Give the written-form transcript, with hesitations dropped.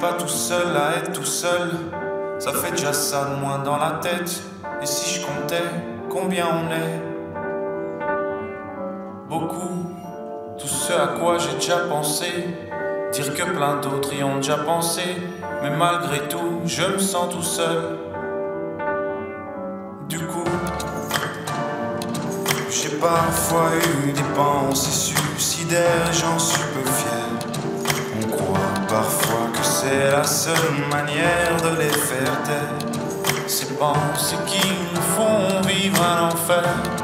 pas tout seul à être tout seul. Ça fait déjà ça de moins dans la tête. Et si je comptais combien on est? Beaucoup. Tout ce à quoi j'ai déjà pensé. Dire que plein d'autres y ont déjà pensé. Mais malgré tout, je me sens tout seul. Du coup, j'ai parfois eu des pensées suicidaires, j'en suis peu fier. On croit parfois que c'est la seule manière de les faire taire. Ces pensées qui nous font vivre un enfer.